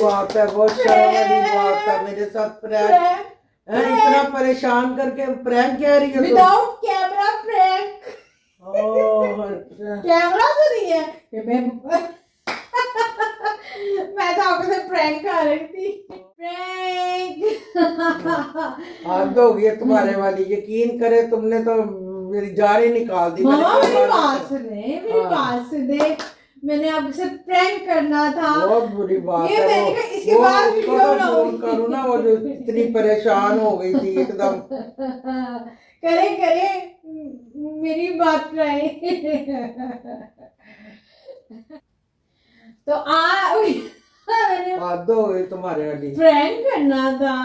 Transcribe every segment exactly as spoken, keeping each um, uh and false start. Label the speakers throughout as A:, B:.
A: बात है, बहुत शर्म वाली बात है मेरे साथ प्रैंक। इतना परेशान करके प्रैंक कह रही है
B: विदाउट कैमरा प्रैंक। कैमरा तो नहीं है मैं मैं तो आपको प्रैंक कर रही थी। प्रैंक
A: हद हो गई तुम्हारे वाली, यकीन करे तुमने तो मेरी जान ही निकाल दी।
B: मामा मेरी बात सुने, मेरी बात सुने, मैंने आपसे प्रैंक करना था।
A: बहुत बुरी बात
B: ये
A: है।
B: मैंने कहा इसके बाद वीडियो बनाऊंगी।
A: करूँ ना, वो जो इतनी परेशान हो गई थी एकदम।
B: करे करे मेरी बात रहे। तो आ
A: हद हो गई तुम्हारे वाली।
B: प्रैंक करना था,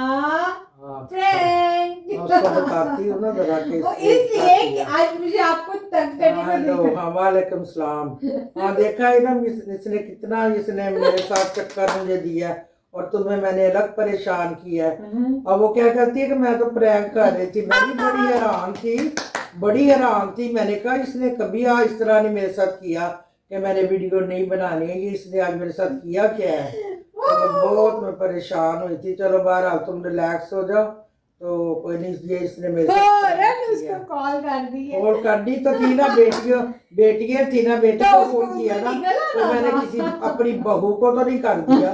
B: प्रैंक
A: उसको बताती हूँ ना जरा के,
B: इसलिए कि आज मुझे आपको तंग करने को।
A: वालेकुम सलाम। हाँ देखा है ना इसने कितना, इसने मेरे साथ चक्कर मुझे दिया और तुम्हें मैंने अलग परेशान किया है। अब वो क्या करती है कि मैं तो प्रैंक कर रही थी। मैं भी बड़ी हैरान थी, बड़ी हैरान थी। मैंने कहा इसने कभी आज इस तरह नहीं मेरे साथ किया कि मैंने वीडियो नहीं बनानी है, ये इसने आज मेरे साथ किया क्या है। तो बहुत मैं परेशान हुई थी। चलो बहरहाल तुम रिलैक्स हो जाओ। तो कोई नहीं, ये इसने मेरे साथ
B: उसको कॉल कर दी है।
A: कॉल कर दी तो थी ना, बेटियों बेटियां थी ना, बेटी को फोन किया ना, तो मैंने किसी अपनी बहू को तो नहीं कर दिया।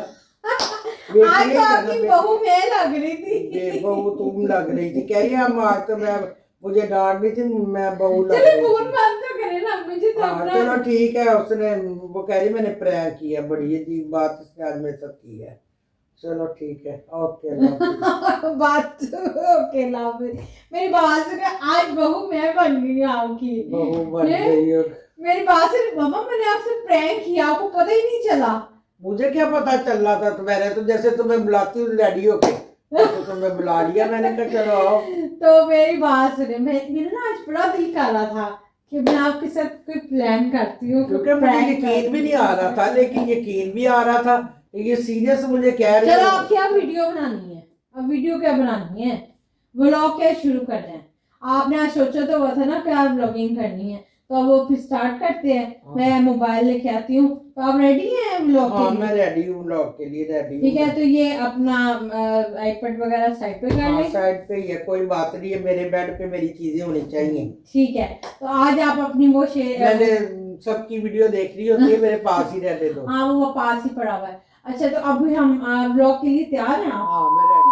B: आज तो आपकी बहू मैं लग रही थी।
A: बहू तुम लग रही थी, कह रही हम आज तो मैं मुझे डांट रही थी, मैं बहू लग रही थी।
B: फोन बंद तो करे ना मुझे तो
A: हाँ चलो ठीक है। उसने वो कह रही मैंने प्रैंक किया, बड़ी अजीब बात इसने आज मेरे साथ की है। चलो ठीक है, ओके
B: बात ओके लाभ। मेरी बात से आज बहू मैं बन गई आपकी,
A: बहू बन गई हो।
B: मेरी बात से मामा मैंने आपसे प्रैंक किया, आपको पता ही नहीं चला।
A: मुझे क्या पता चल रहा था, तो मैंने तो जैसे तुम्हें बुलाती हूँ रेडी होके, तो तुम्हें बुला लिया। मैंने कहा चलो आओ।
B: तो मेरी बात सुने, मैं मेरा ना आज बड़ा दिल कर रहा था कि मैं आपके साथ कोई प्लान करती हूँ,
A: क्योंकि मुझे यकीन भी नहीं आ रहा था, लेकिन यकीन भी आ रहा था। ये सीरियस मुझे कह रही है।
B: चलो आप क्या वीडियो बनानी है, अब वीडियो क्या बनानी है, व्लॉग क्या शुरू करना है। आपने आज सोचा तो हुआ था ना क्या व्लॉगिंग करनी है, तो अब वो फिर स्टार्ट करते हैं। मैं मोबाइल लेके आती हूँ, तो आप रेडी हैं व्लॉग के लिए?
A: हाँ मैं रेडी हूँ, व्लॉग के लिए रेडी हूँ।
B: ठीक है, तो ये अपना आईपैड वगैरह साइड पे कर लें।
A: साइड पे ही है, कोई बात नहीं है। मेरे बेड पे मेरी चीजें होनी चाहिए।
B: ठीक है, तो आज आप अपनी वो शेयर,
A: मैंने सबकी वीडियो देख रही होती है, मेरे पास ही रहने दो।
B: हाँ वो पास ही पड़ा हुआ है। अच्छा तो अभी हम व्लॉग के लिए तैयार हैं?
A: हाँ मैं रेडी।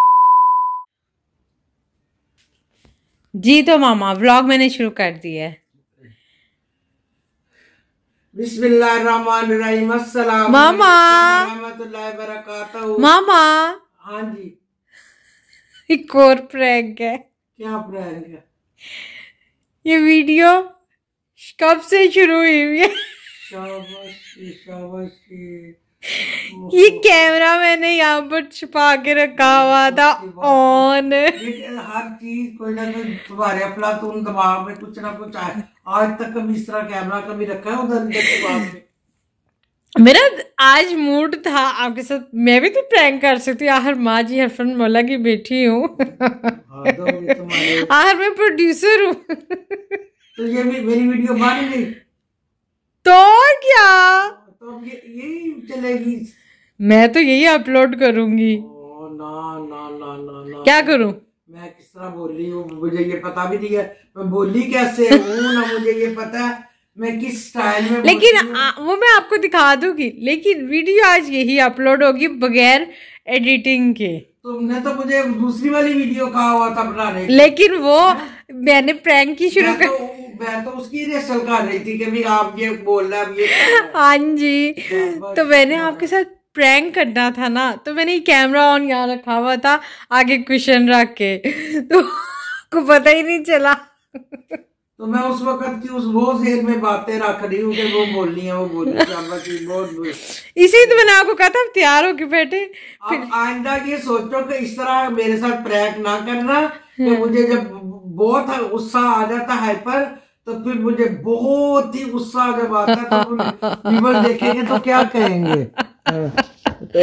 B: जी तो मामा व्लॉग मैंने शुरू कर दिया है।
A: बिस्मिल्लाहिर्रहमानिर्रहीम, अस्सलाम
B: मामा
A: रहमतुल्लाहि बरकातहू।
B: मामा
A: हाँ जी,
B: एक और प्रैंक है।
A: क्या प्रैंक है?
B: ये वीडियो कब से शुरू हुई हुई है?
A: शाबाशी शाबाशी।
B: ये कैमरा मैंने यहाँ पर छुपा के रखा हुआ था ऑन।
A: हर चीज कोई ना कोई तुम्हारे अफलातून दिमाग में कुछ ना कुछ आए। आज तक कभी इस तरह कैमरा कभी रखा है उधर दिमाग में?
B: मेरा आज मूड था आपके साथ, मैं भी तो प्रैंक कर सकती हूँ। आखिर माँ जी हरफन मौला की बेटी हूँ, आखिर मैं प्रोड्यूसर हूँ।
A: तो ये भी मेरी वीडियो बन गई
B: तो क्या,
A: तो ये यही चलेगी?
B: मैं तो यही अपलोड करूंगी।
A: ओ, ना ना ना ना ना
B: क्या करूं?
A: मैं किस तरह बोल रही हूँ मुझे ये पता भी नहीं है। मैं बोली कैसे हूँ ना मुझे ये पता है मैं किस स्टाइल में।
B: लेकिन आ, वो मैं आपको दिखा दूंगी, लेकिन वीडियो आज यही अपलोड होगी बगैर एडिटिंग के।
A: तुमने तो मुझे दूसरी वाली वीडियो कहा हुआ था बनाने,
B: लेकिन वो मैंने प्रैंक की शुरू कर,
A: तो, मैं तो उसकी रिहर्सल कर रही थी कि भी आप ये बोल रहे हैं ये।
B: हाँ जी, तो मैंने आपके साथ प्रैंक करना था ना, तो मैंने ये कैमरा ऑन यहाँ रखा हुआ था आगे क्वेश्चन रख के, तो को पता ही नहीं चला।
A: तो मैं उस वक्त की उस वो जेर में बातें रख रही हूँ कि वो बोलनी है वो बोलनी है। बहुत
B: इसी तो मैंने आपको कहा था तैयार हो के बैठे।
A: अब आइंदा ये सोचो कि इस तरह मेरे साथ प्रैंक ना करना, कि मुझे जब बहुत गुस्सा आ जाता है पर, तो फिर मुझे बहुत ही गुस्सा जब आता है तो व्यूअर देखेंगे तो क्या कहेंगे। तो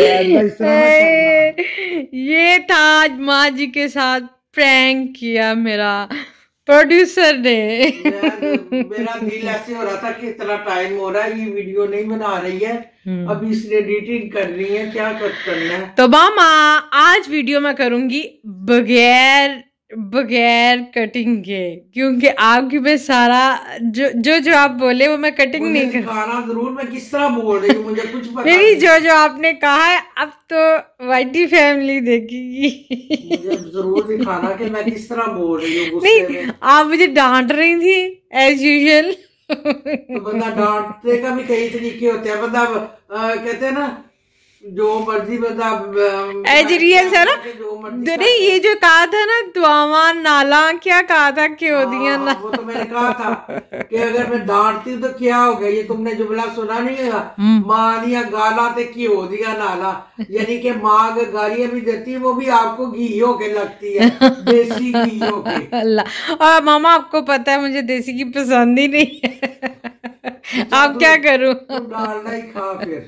B: ये था आज माँ जी के साथ प्रैंक किया मेरा। प्रोड्यूसर ने।
A: मेरा दिल ऐसे हो रहा था कि इतना टाइम हो रहा है, ये वीडियो नहीं बना रही है, अभी इसने एडिटिंग करनी है, क्या करना है।
B: तो मामा आज वीडियो मैं करूंगी बगैर बगैर कटिंग के, क्योंकि आपकी में सारा जो जो जो आप बोले वो मैं कटिंग नहीं कर।
A: खाना जरूर, मैं किस तरह बोल रही हूँ मुझे कुछ पता
B: नहीं, जो जो आपने कहा है अब तो वाइटी फैमिली देखेगी।
A: मुझे जरूर दिखाना कि मैं किस तरह बोल रही हूँ।
B: नहीं, आप मुझे डांट रही थी एज यूजुअल।
A: तो बंदा डांटने का भी कई तरीके होते हैं, बंदा कहते हैं ना जो मर्जी बंदा
B: एज रियल है ना। नहीं, ये जो कहा था ना दुआवा नाला, क्या कहा था क्यों दिया ना,
A: वो तो मैंने कहा था कि अगर मैं डांटती हूँ तो क्या हो गया, ये तुमने जुमला सुना नहीं है, माँ दिया गाला ते क्यों दिया नाला, यानी कि माँ अगर गालियां भी देती है वो भी आपको घी होके लगती है, देसी घी होके।
B: अल्लाह। और मामा आपको पता है मुझे देसी घी पसंद ही नहीं है। आप क्या करूँ,
A: डालना ही खा फिर।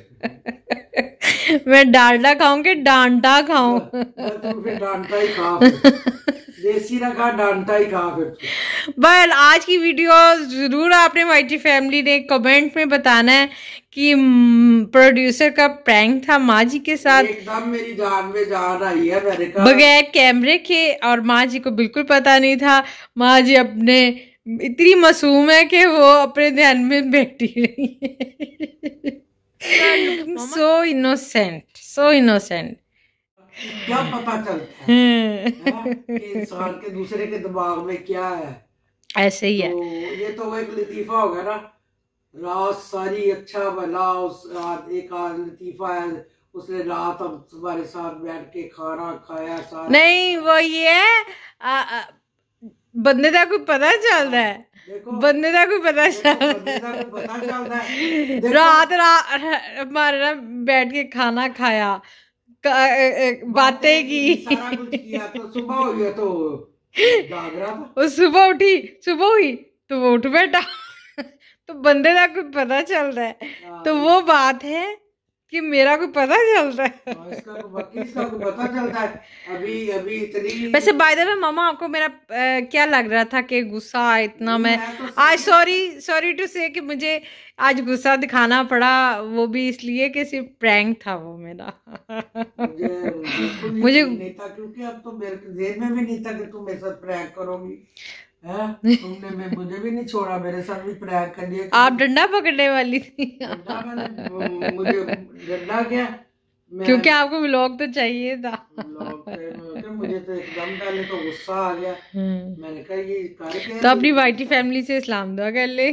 B: मैं डालडा खाऊं कि डांटा खाऊं?
A: फिर डांटा ही खा, देसी ना खा, डांटा ही खा फिर।
B: बट आज की वीडियो जरूर आपने वाइटी फैमिली ने कमेंट में बताना है कि प्रोड्यूसर का प्रैंक था माँ जी के साथ।
A: एकदम मेरी जान में जान आई है, मैंने कहा
B: बगैर कैमरे के, और माँ जी को बिल्कुल पता नहीं था। माँ जी अपने इतनी मासूम है कि वो अपने ध्यान में बैठी रही है। so innocent, so innocent.
A: क्या पता चलता है कि इंसान के दूसरे के दिमाग में क्या है। ऐसे ही तो है। ये तो एक लतीफा हो गया ना, रात सारी अच्छा भला उस रात एक आध लतीफा है, उसने रात हम तुम्हारे साथ बैठ के खाना खाया सारा।
B: नहीं, वो ये है आ, आ, बंदे का कोई पता चलता है, बंदे का कोई पता चलता है। रात रात हमारे ना बैठ के खाना खाया, बातें की,
A: सारा कुछ किया, तो सुबह हुई तो जाग रहा था।
B: वो सुबह उठी, सुबह हुई तो वो उठ बैठा। तो बंदे का कोई पता चलता है, तो वो बात है कि मेरा कोई पता चलता है।
A: इसका को बाकी इसका को पता चलता है। अभी अभी इतनी
B: वैसे बाय द वे मामा आपको मेरा आ, क्या लग रहा था कि गुस्सा इतना, मैं आज सॉरी सॉरी टू से कि मुझे आज गुस्सा दिखाना पड़ा, वो भी इसलिए कि सिर्फ प्रैंक था वो मेरा।
A: मुझे, मुझे नहीं था, क्योंकि अब तो मेरे जेब में भी नहीं था कि तुम मेरे साथ प्रैंक करोगी। तुमने मैं मुझे भी नहीं छोड़ा, मेरे साथ भी प्रैंक कर दिया।
B: आप डंडा पकड़ने वाली थी।
A: मुझे डंडा क्या,
B: क्योंकि आपको व्लॉग तो चाहिए था।
A: मुझे तो एकदम पहले तो गुस्सा आ गया, मैंने कहा ये कर,
B: तो अपनी वाइटी फैमिली से इस्लाम दुआ कर ले।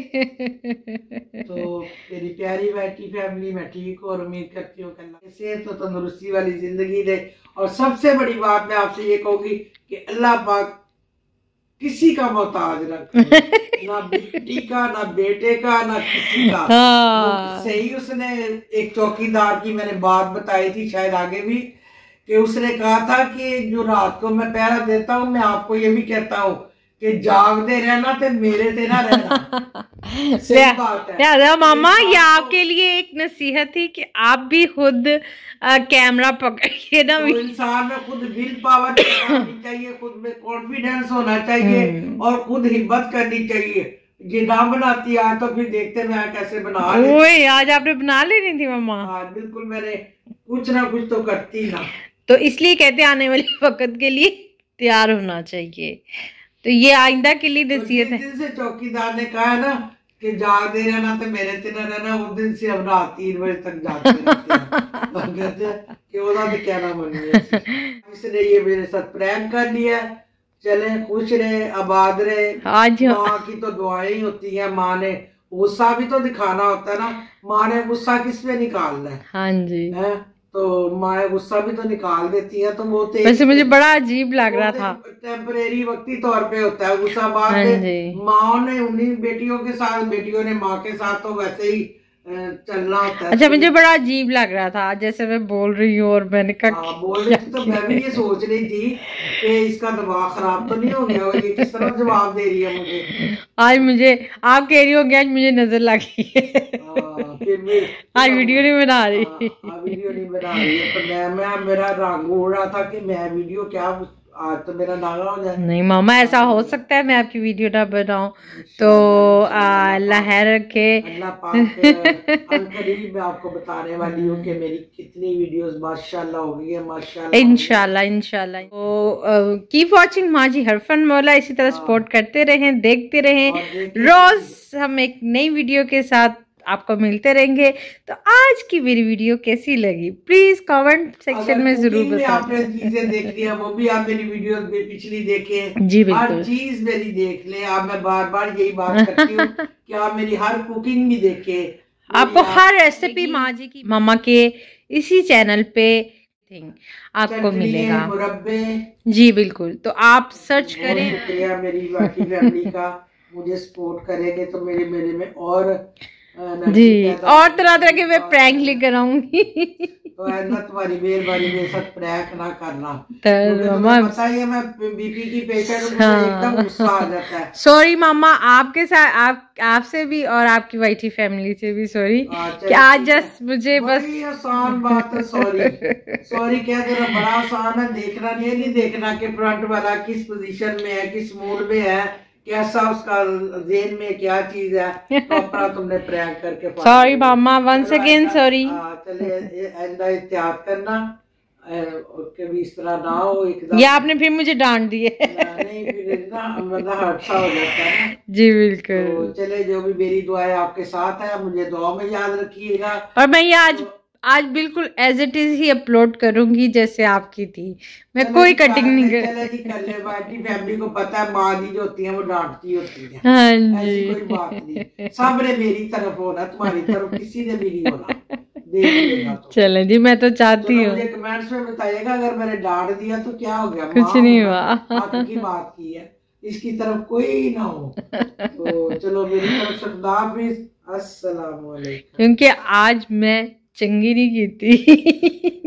A: तो तेरी प्यारी वाइटी फैमिली मैं ठीक हूँ और उम्मीद करती हूँ कि सेहत तो तंदुरुस्ती वाली जिंदगी दे। और सबसे बड़ी बात मैं आपसे ये कहूंगी कि अल्लाह पाक किसी का मोहताज ना ना बेटी का, ना बेटे का, ना किसी का। हाँ। सही उसने एक चौकीदार की मैंने बात बताई थी, शायद आगे भी, कि उसने कहा था कि जो रात को मैं पहरा देता हूँ, मैं आपको ये भी कहता हूँ कि जागते रहना ते मेरे ते ना रहना। सही बात है
B: मामा, ये आपके लिए एक नसीहत थी कि आप भी खुद आ, कैमरा पकड़िए ना।
A: तो इंसान में खुद विल पावर होनी चाहिए, खुद में कॉन्फिडेंस होना चाहिए और खुद हिम्मत करनी चाहिए। ये ना बनाती आज तो फिर देखते मैं कैसे बना
B: ओए, आज आपने बना लेनी थी मामा।
A: हाँ बिल्कुल, मैंने कुछ ना कुछ तो करती ना।
B: तो इसलिए कहते आने वाले वक्त के लिए तैयार होना चाहिए। तो ये आइंदा के लिए नसीहत है।
A: जिस दिन से चौकीदार ने कहा है ना कि जागते रहना तो मेरे ते ना रहना, उस दिन से अब रात तीन बजे तक जागते रहते हैं। कहते हैं कि ओदा तो क्या नाम है, इसने ये मेरे साथ प्रैंक कर लिया। चले खुश रहे, आबाद रहे।
B: आज
A: माँ की तो दुआएं ही होती है, माँ ने गुस्सा भी तो दिखाना होता है ना, माँ ने गुस्सा किस पे निकालना है।
B: हाँ जी
A: है तो माँ गुस्सा भी तो निकाल देती है। तो वो
B: वैसे मुझे बड़ा अजीब लग रहा था,
A: टेम्परेरी वक्ती तौर पे होता है गुस्सा। बाद में माँ ने उन्हीं बेटियों के साथ, बेटियों ने माँ के साथ तो वैसे ही चलना होता है।
B: अच्छा, मुझे बड़ा अजीब लग रहा था जैसे मैं बोल रही हूँ, और मैंने कहा
A: बोल रही थी तो मैं भी ये सोच रही थी कि इसका दिमाग खराब तो नहीं हो गया, ये किस तरह जवाब दे रही है मुझे।
B: आज मुझे आप कह रही होंगे, आज मुझे नजर लगी है। आज वीडियो नहीं बना रही,
A: वीडियो नहीं बना रही है। तो मैं मैं मेरा रंग उड़ रहा था कि मैं वीडियो क्या आज तो मेरा नागा हो जाए।
B: नहीं मामा, ऐसा हो सकता है मैं आपकी वीडियो ना बनाऊं तो अल्लाह खैर रखे।
A: अल्लाह पाक मैं आपको बताने वाली हूँ कि मेरी कितनी वीडियोस माशाल्लाह हो गई है, माशाल्लाह
B: इंशाल्लाह इंशाल्लाह। तो कीप वाचिंग माँ जी हरफन मौला, इसी तरह सपोर्ट करते रहें, देखते रहें। रोज हम एक नई वीडियो के साथ आपको मिलते रहेंगे। तो आज की मेरी वीडियो कैसी लगी प्लीज कमेंट सेक्शन में जरूर बताएं।
A: आपने चीजें देखनी है वो भी आप मेरी वीडियो पिछली देखें।
B: जी बिल्कुल,
A: हर चीज मेरी देख लें। आप मैं बार बार यही बात करती हूँ कि आप मेरी हर कुकिंग भी देखें।
B: आपको हर रेसिपी माँ जी की मामा के इसी चैनल पे आपको मिलेगा।
A: मुरब्बे
B: जी बिल्कुल, तो आप सर्च करें।
A: शुक्रिया मेरी बाकी फैमिली का, मुझे सपोर्ट करेंगे तो मेरे मेरे में और
B: जी और तरह तरह के मैं प्रैंक लेकर आऊंगी।
A: तो ऐसा तुम्हारी मेहरबानी मेरे साथ प्रैंक ना करना।
B: तो मामा
A: पता ही है मैं बीपी की पेशेंट हूँ, मुझे एकदम गुस्सा आ जाता है।
B: सॉरी मामा, आपके साथ आप आपसे भी और आपकी वाइटी फैमिली से भी सॉरी कि आज जस्ट मुझे बस
A: आसान बात है। सॉरी सॉरी क्या जरा बड़ा आसान है। देखना नहीं है, नहीं देखना कि फ्रंट वाला किस पोजीशन में है, किस मूड में है, कैसा उसका ज़हन में क्या चीज है, तो अपना तुमने प्रैंक करके।
B: सॉरी मामा, वंस अगेन सॉरी।
A: चलिए आइंदा एहतियात करना कि भी इस तरह ना हो एकदम।
B: ये आपने फिर मुझे डांट दिए।
A: नहीं फिर ना मतलब हादसा हो जाता है।
B: जी बिल्कुल। तो
A: चले, जो भी मेरी दुआएं आपके साथ है, मुझे दुआ में याद रखिएगा।
B: और मैं ये आज आज बिल्कुल एज इट इज ही अपलोड करूंगी जैसे आपकी थी, मैं कोई कटिंग नहीं कर।
A: चले जी कर ले, बाकी फैमिली को पता है माँ जी जो होती है वो डांटती होती है।
B: हाँ जी,
A: ऐसी कोई बात नहीं। सब ने मेरी तरफ होना, तुम्हारी तरफ किसी ने भी नहीं होना। तो
B: चले जी, मैं तो चाहती हूँ।
A: मुझे कमेंट्स में बताइएगा अगर मैंने डांट दिया तो क्या हो गया,
B: कुछ नहीं हुआ,
A: की बात की है, इसकी तरफ कोई ना हो। तो चलो मेरी तरफ से खुदा हाफिज़, अस्सलाम वालेकुम।
B: क्योंकि आज मैं चंगी नहीं की थी।